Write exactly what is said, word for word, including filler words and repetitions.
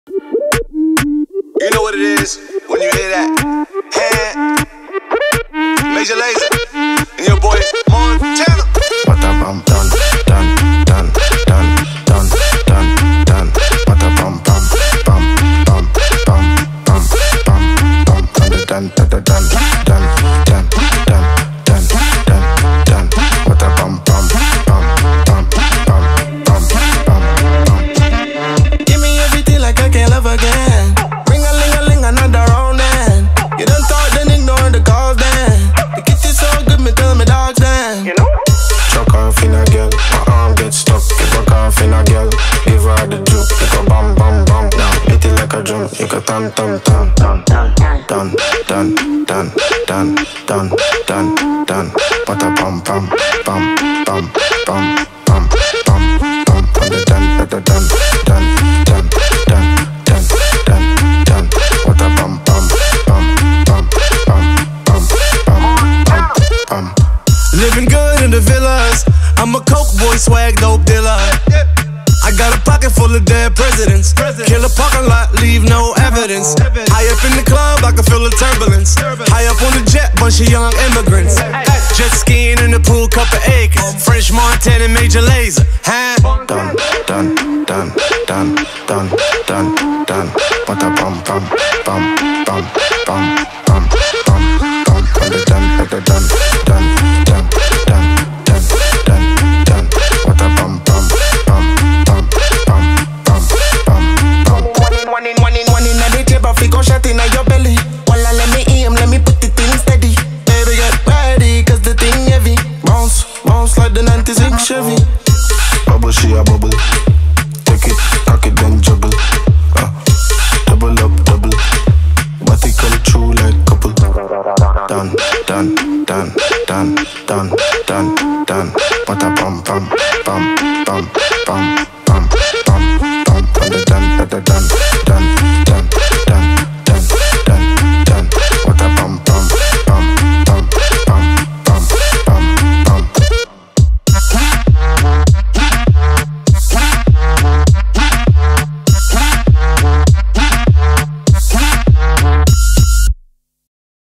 You know what it is when you hear that. Hand, Major Lazer, and your boy Montana. What a bum done, done, done, done, done, done, done. What a bum bum bum bum bum bum bum bum. Done, done, done, done, done, done, done, done, done, done. What a bum bum bum bum bum bum bum bum. Give me everything like I can't love again. Ring a ling a ling another round then. You don't talk then ignore the calls then. The kiss is so good me tell me dogs then. You know. Chuck off in a girl, my arm gets stuck. You go off in a girl, give her the juke. You go bum bum bum, now hit it like a drum. You go tam tam tam tam tam tam tam tam tam tam tam tam. What a bum bum bum bum bum bum bum bum. And the dun dun dun dun dun dun dun dun dun. What a bum bum bum bum bum bum bum bum bum. Living good in the villas. I'm a coke boy, swag dope dealer. I got a pocket full of dead presidents. Kill a parking lot, leave no evidence. High up in the club, I can feel the turbulence. High up on the jet, bunch of young immigrants. Jet skiing in the pool, couple acres. French Montana, Major Lazer. Dun dun dun dun dun dun dun. What a bum bum bum bum bum bum bum bum. And the dun dun dun dun dun dun dun dun dun. What a bum bum bum bum bum bum bum bum. One in, one in, one in, one in, and the table fi go shot inna your belly.